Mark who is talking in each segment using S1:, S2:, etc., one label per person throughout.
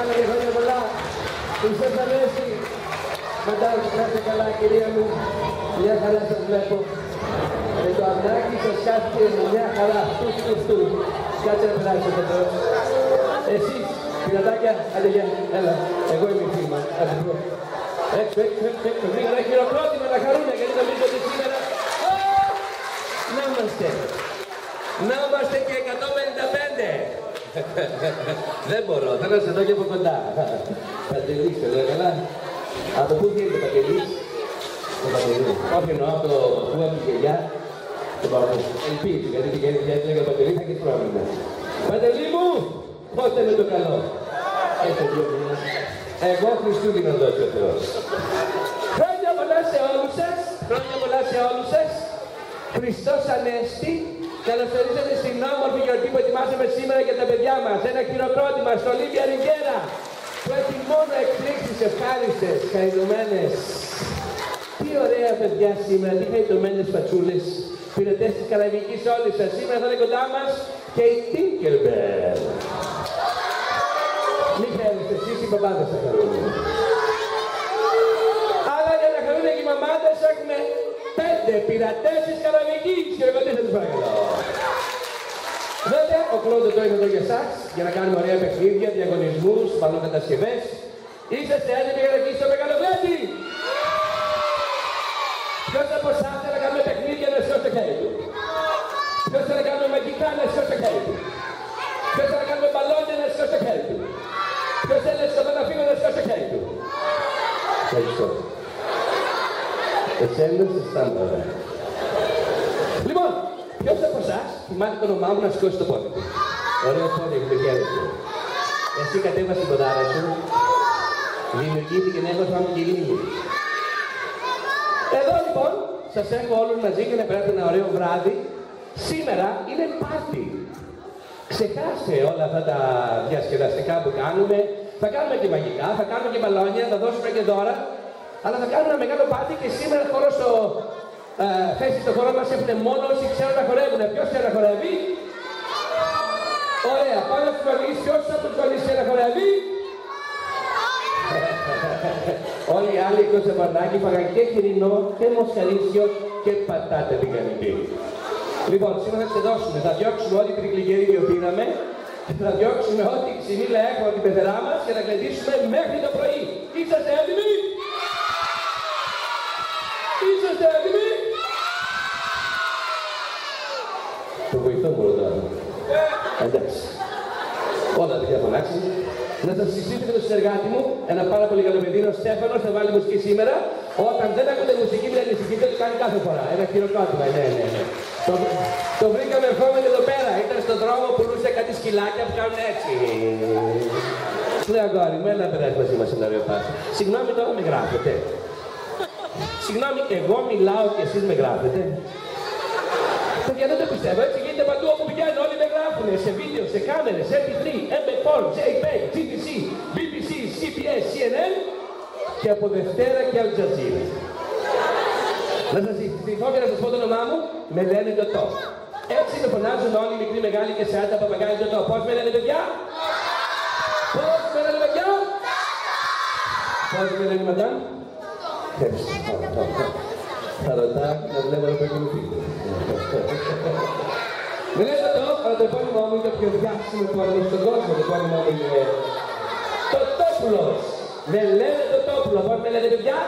S1: Πάμε και χρόνια πολλά. Χριστός Ανέστη. Μαντάρ, να είστε καλά, κυρία μου. Μια χαρά σας βλέπω. Με το αμνάκι σας χάθηκε μια χαρά. Αυτού. Κάτσε να περάσετε εδώ. Εσείς, πειρατάκια, άντε γεια. Έλα, εγώ είμαι η φίλη μας. Άντε εδώ. Έξω. Γρήγορα, χειροκρότημα να χαρούνε, γιατί νομίζω ότι σήμερα... Να είμαστε και 155. Δεν μπορώ, θέλω να σε δω και από κοντά. Παντελής, εδώ καλά. Από πού γίνεται Παντελής? Το Παντελή. Όχι εννοώ από το πού από τη γελιά. Το παππού. Ελπίζει, γιατί την γελιά έλεγε το Παντελή θα έχει πρόβλημα. Παντελή μου, πότε με το καλό. Έτσι δύο μήνες. Εγώ Χριστούγεννα δώσει ο Θεός. Χρόνια πολλά σε όλους σας. Χρόνια πολλά σε όλους σας. Χριστός Ανέστη. Καλωσορίσατε στην όμορφη γιορτή που ετοιμάσαμε σήμερα για τα παιδιά μας. Ένα χειροκρότημα στο Ολίβια Ριβιέρα που έχει μόνο εκπλήξεις ευχάριστες, χαριτωμένες. Τι ωραία παιδιά σήμερα, τι χαριτωμένες πατσούλες. Πειρατές της Καραϊβικής όλες σας. Σήμερα θα είναι κοντά μας και η Tinkerbell. Μη θέλετε εσείς οι παπάδες θα χαρούν. Αλλά για να χαρούν και οι μαμάδες έχουμε 5 πειρατές της Καραϊβικής. Χειροκροτήστε τους παρακαλώ. Βέβαια, ο Κλόντο το είναι εδώ για εσάς, για να κάνουμε ωραία παιχνίδια, διαγωνισμούς, μπαλονκατασκευές. Είσαστε έτοιμοι για να αρχίσει το μεγαλοπλάτη? Ποιος από εσάς θέλει να κάνουμε παιχνίδια να σιώσει το χέρι του? Ποιος θέλει να κάνουμε μαγικά να σιώσει το χέρι του? Ποιος θέλει να κάνουμε μπαλόνια να σιώσει το χέρι του? Ποιος θέλει στο δοναφίνο να σιώσει το χέρι του? Ευχαριστώ. Εσένας αισθάνομαι ωραία. Λοιπόν, ποιος από εσάς θυμάται το όνομά μου να σηκώσει το πόδι του? Ωραίο πόδι, έχετε χέρι του. Εσύ κατέβασε την ποδάρα σου, δημιουργήθηκε νέο θάμου και ειρήνη. Εδώ λοιπόν, σας έχω όλους μαζί και να περάσετε ένα ωραίο βράδυ. Σήμερα είναι πάρτι. Ξεχάστε όλα αυτά τα διασκεδαστικά που κάνουμε. Θα κάνουμε και μαγικά, θα κάνουμε και μπαλόνια, θα δώσουμε και δώρα. Αλλά θα κάνουμε ένα μεγάλο πάρτι και σήμερα χώρο στο θέση στο χώρο μας έχουν μόνο όσοι ξέρουν να χορεύουν. Ποιος ξέρει να χορεύει? Ωραία, πάμε να τους βαλείς. Ποιος από τους βαλείς ξέρει να χορεύει? Όλοι οι άλλοι εκτός Σεβαρνάκη φάγαν και χοιρινό και μοσχαρίσιο και πατάτα τηγανιτή. Λοιπόν, σήμερα θα ξεδώσουμε, θα διώξουμε ό,τι τρικλιγερίδιο πήραμε, θα διώξουμε ό,τι ξυνήλα έχουμε από την πεθερά μας και θα κλαιδίσουμε μέχρι το πρωί. Είσαστε έτοιμοι? Είσαστε έτοιμοι? Το βοηθώ μου ρωτάω. Εντάξει. Όλα δεν θα φωνάξει. Να σας συστήσω και το συνεργάτη μου, ένα πάρα πολύ καλό παιδί, ο Στέφανος, θα βάλει μουσική σήμερα. Όταν δεν ακούτε μουσική, μην ανησυχείτε, το κάνει κάθε φορά. Ένα χειροκρότημα, ναι. Το βρήκαμε ερχόμενοι εδώ πέρα. Ήταν στον δρόμο, πουλούσε κάτι σκυλάκια που κάνουν έτσι. Ναι, αγόρι μου, έλα να περάσει μαζί μας ένα ωραίο πάρτι. Συγγνώμη, τώρα με γράφετε. Συγγνώμη, εγώ μιλάω και εσείς με γράφετε. Παιδιά, δεν το πιστεύω, έτσι γίνεται παντού όπου πηγαίνουν, όλοι με γράφουνε, σε βίντεο, σε κάμερες, MP3, MP4, JPEG, TVC, BBC, CBS, CNN και από Δευτέρα και Al Jazeera. Να σας συστηθώ και να σας πω το όνομά μου, με λένε Ντοτό. Έτσι με φωνάζουν όλοι οι μικροί, μεγάλοι και σάτα, παπαγάλοι Ντοτό. Πώς με λένε παιδιά? Πώς με λένε παιδιά? Πώς με λένε μαντάμ? Θα ρωτά να βλέπω να παρακολουθείτε. Με λένε Ντοτό, αλλά το επώνυμά μου είναι το πιο διάσημο επώνυμο στον κόσμο. Το επώνυμά μου είναι Τοτόπουλος. Με λένε Τοτόπουλο. Πώς με λένε παιδιά?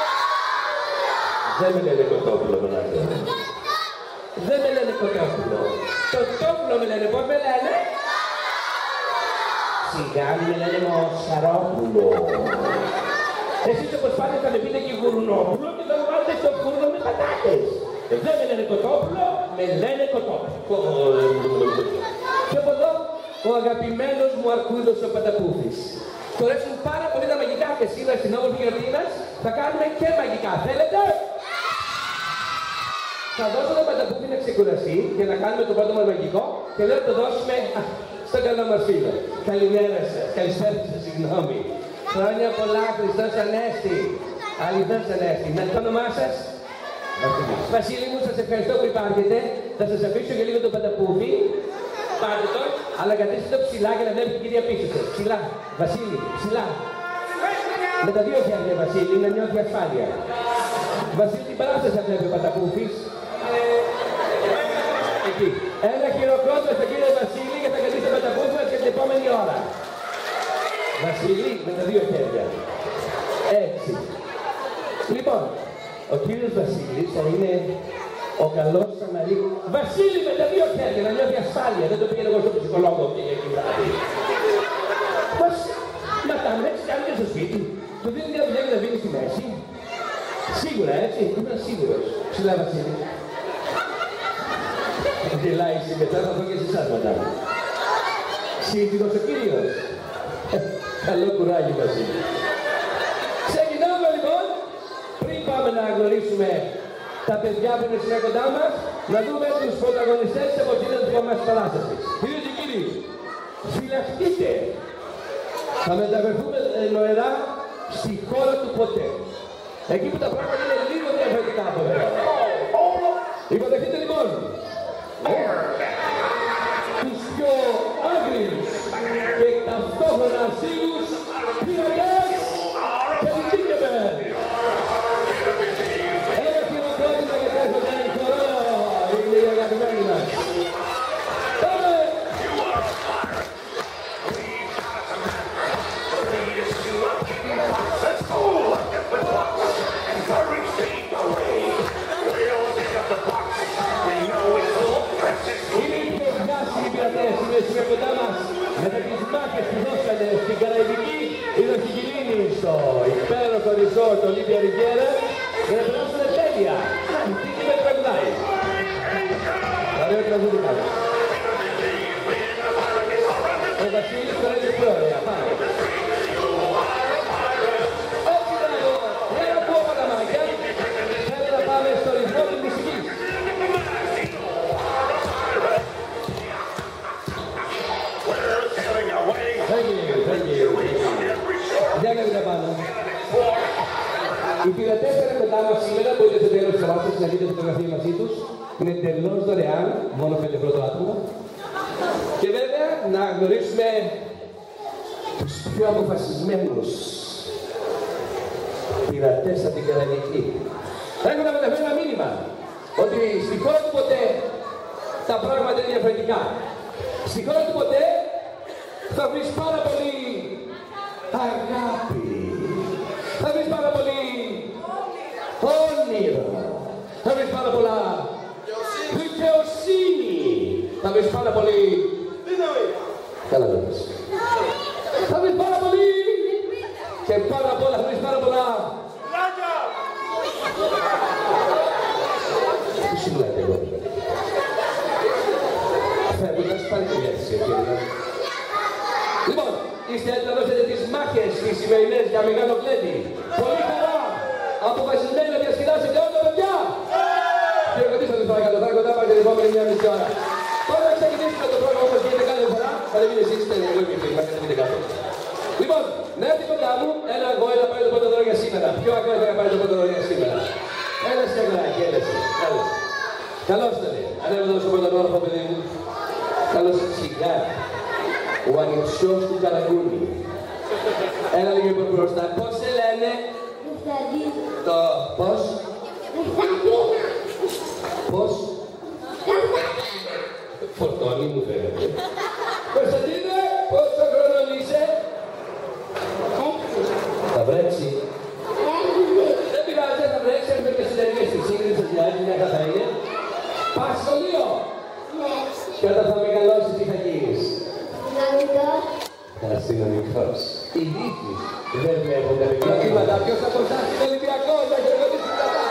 S1: Δεν με λένε Κοτόπουλο, μενάτε. Δεν με λένε Κοτόπουλο. Τοτόπουλο με λένε. Πώς με λένε? Σιγάνι με λένε Μοσαρόπουλο. Εσείς όπως πάτε θα με πείτε και Γουρνόπουλο και θα μου βάλετε στο φούρνο με πατάτες. Δεν με λένε Κοτόπουλο, με λένε Κοτόπουλο. Και από εδώ ο αγαπημένος μου αρκούδος ο Παταπούφης. Του αρέσουν πάρα πολύ τα μαγικά και σήμερα στην όμορφη γιορτή μας θα κάνουμε και μαγικά. Θέλετε? Θα δώσω τον Παταπούφη να ξεκουραστεί και να κάνουμε το πρώτο μας μαγικό και λέω το δώσουμε στον καλό μας φίλο. Καλημέρα σας, καλησπέρα σας, συγγνώμη. Χρόνια πολλά, Χριστός Ανέστη. Αληθώς Ανέστη. Με το όνομά σας? Βασίλη μου, σας ευχαριστώ που υπάρχετε. Θα σας αφήσω και λίγο τον Παταπούφη. Πάρτε τον. Αλλά καθίστε το ψηλά για να βλέπει την κυρία πίσω σας. Ψηλά. Βασίλη, ψηλά. Με τα δύο χέρια, Βασίλη, να νιώθει ασφάλεια. Βασίλη, την παράσταση θα βλέπει ο Πατακούφης. Εκεί. Ένα χειροκρότημα στον κύριο Βασίλη και θα καθίσει ο Πατακούφης μας για την επόμενη ώρα. Βασίλη, με τα δύο χέρια. Έτσι. Λοιπόν, ο κύριος Βασίλης θα είναι ο καλός Σαμαρίτης. Βασίλη, με τα δύο χέρια, να νιώθει ασφάλεια. Δεν το πήγαινε εγώ στον ψυχολόγο και εκεί βράδυ. Μα τα μέση κάνει και στο σπίτι. Του δίνει μια δουλειά και να βγαίνει στη μέση. Σίγουρα, έτσι. Ήμουν σίγουρος. Ψηλά, Βασίλη. Γελάει συμμετά, θα πω και σε εσάς, μαντάμε. Σύντηρος ο κύριος. Καλό κουράγιο, Βασίλη. Ξεκινάμε λοιπόν. Πριν πάμε να γνωρίσουμε τα παιδιά που είναι σήμερα κοντά μας, να δούμε τους πρωταγωνιστές της εποχής της μας παράστασης. Κυρίες και κύριοι, φυλαχτείτε. Θα μεταφερθούμε νοερά στη χώρα του ποτέ. Εκεί που τα πράγματα είναι λίγο διαφορετικά από εδώ. Υποδεχτείτε λοιπόν τους πιο άγριους και ταυτόχρονα ασύλους πειρατές και Τίκεμπερ. Ένα χειροκρότημα για τα εσωτερικά η χώρα, είναι οι αγαπημένοι μας. Πάμε! Είναι σήμερα κοντά μας μετά τις μάχες που δώσανε στην Καραϊβική Ιδοχικυρίνη στο υπέροχο resort Ολύμπια Ριβιέρα για να περάσουν τέλεια. Τι με τραγουδάει. Ωραίο τραγούδι κάτω. Ο Βασίλης χωρίζει πιο ωραία. Πάμε. Όχι μπράβο. Για να πω παταμάκια. Θέλω να πάμε στο ρυθμό της μουσικής. Για να μην πάνω. Οι πειρατές είναι κοντά μας σήμερα, μπορείτε στο τέλος της παράστασης να δείτε φωτογραφία μαζί τους. Είναι εντελώς δωρεάν, μόνο 5 ευρώ το άτομο. Και βέβαια να γνωρίσουμε τους πιο αποφασισμένους πειρατές από την Καραϊβική. Έχω να μεταφέρω ένα μήνυμα ότι στη χώρα του ποτέ τα πράγματα είναι διαφορετικά. Στη χώρα του ποτέ θα βρεις πάρα πολύ αγάπη. Θα βρεις πάρα πολύ όνειρο. Θα βρεις πάρα πολλά δικαιοσύνη. Θα βρεις πάρα πολύ καλά το πες. Θα βρεις πάρα πολύ και πάρα πολλά θα βρεις πάρα πολλά τι σου λέτε εγώ. Φεύγοντας πάλι τη λέξη, κύριε. Λοιπόν, είστε έτοιμοι να δώσετε τις μάχες τις σημερινές για μεγάλο κλέτη. Πολύ καλά. Αποφασισμένοι να διασκεδάσετε όλα τα παιδιά. Και ρωτήστε τους παρακαλώ, θα κοντά μας για την επόμενη μια μισή ώρα. Τώρα να ξεκινήσουμε το πρόγραμμα όπως γίνεται κάθε φορά. Θα δεν είναι εσείς, δεν είναι εγώ η μας δεν είναι κάτω. Λοιπόν, να έρθει κοντά μου, ένα εγώ να πάρει το πρώτο δώρο για σήμερα. Ποιο ακόμα θα πάρει το πρώτο δώρο για σήμερα. Ένα στεγνάκι, έλεσε. Καλώς ήταν. Ανέβω να δώσω πρώτο δώρο, παιδί μου. Καλώς σιγά. Ο ανιψιός του Καραγκούνι. Ένα λίγο μπροστά. Πώς σε λένε? Το πώς? Πώς? Φορτώνει μου φαίνεται. Κωνσταντίνε, πόσο χρόνο είσαι? Θα βρέξει. Δεν πειράζει, θα βρέξει. Έρχεται και συνταγές της σύγκρισης της διάρκειας, μια καθά είναι. Πας σχολείο. Και όταν θα μεγαλώσεις, τι θα γίνεις? Αστυνομικός. Οι δίκης δεν βλέπουν τα παιδιά. Ποιος θα προστάσει τον Ολυμπιακό, θα χειροκροτήσει καλά.